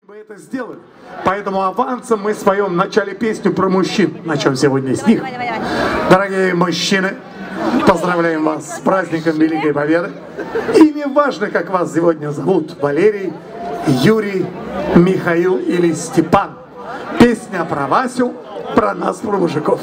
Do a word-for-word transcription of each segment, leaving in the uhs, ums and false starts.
Вы это сделали. Поэтому авансом мы споем в начале песню про мужчин. Начнем сегодня с них. Дорогие мужчины, поздравляем вас с праздником Великой Победы. И не важно, как вас сегодня зовут: Валерий, Юрий, Михаил или Степан. Песня про Васю, про нас, про мужиков.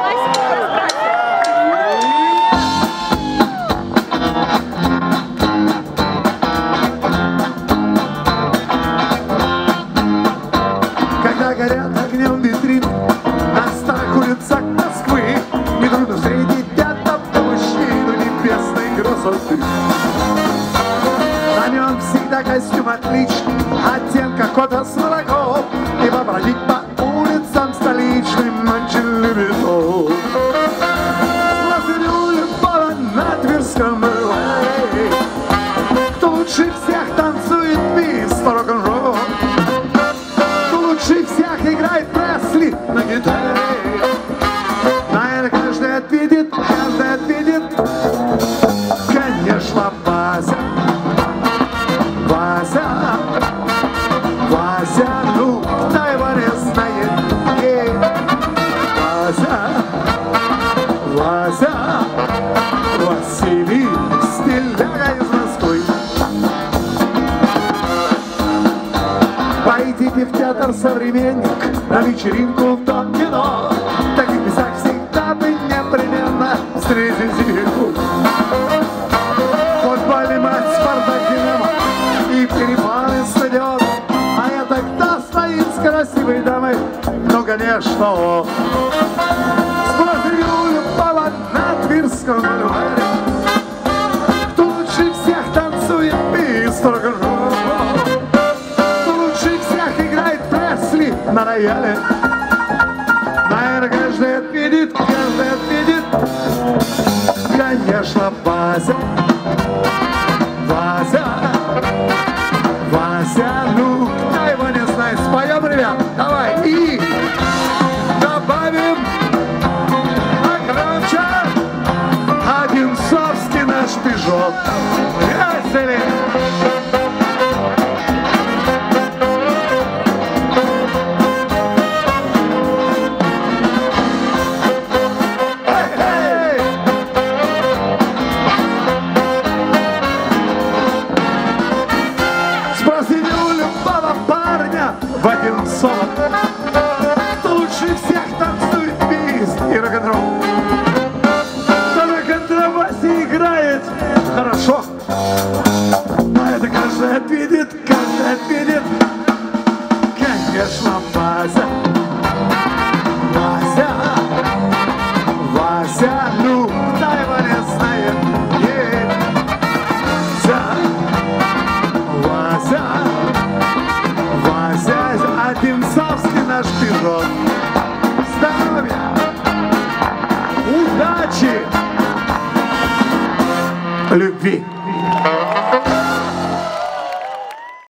Горят огнем витрины на старых улицах Москвы. Нетрудно встретить этого мужчину небесной красоты. На нем всегда костюм отличный, оттенка кота с молоком, и побродить по улицам столичным он очень любит. Лазарю любого на Тверском рве, кто лучше всех танцует мистер рок-н-ролл, лучше всех играет Пресли на гитаре. Наверное, каждый ответит, каждый ответит, конечно, Вася. Вася, Вася, ну, кто его не знает? Ей. Вася, Вася, Василий, стиляга из Москвы. Пойдите в театр «Современник», на вечеринку в дом кино. В таких местах всегда бы непременно встретите клуб. Футбольный матч «Спартак» «Динамо» и перепады стадиона. А это кто стоит с красивой дамой? Ну, конечно, он. Смотрю любого на Тверском бульваре, кто лучше всех танцует мистер рок-н-ролл, на рояле. Наверное, каждый ответит, каждый ответит, конечно, Вася. Вася, Вася, ну, кто его не знает? Споем, ребят, давай, и добавим погромче Одинцовский наш Пежо. Веселее! В Одинцово, кто лучше всех танцует бис и рок-н-ролл, кто на контрабасе играет хорошо. Но это каждый ответит, каждый ответит, конечно, Вася. Вася, Вася, ну, кто его не знает? Ей. Вася, Вася, Одинцовский наш пирог. Здоровья, удачи, любви.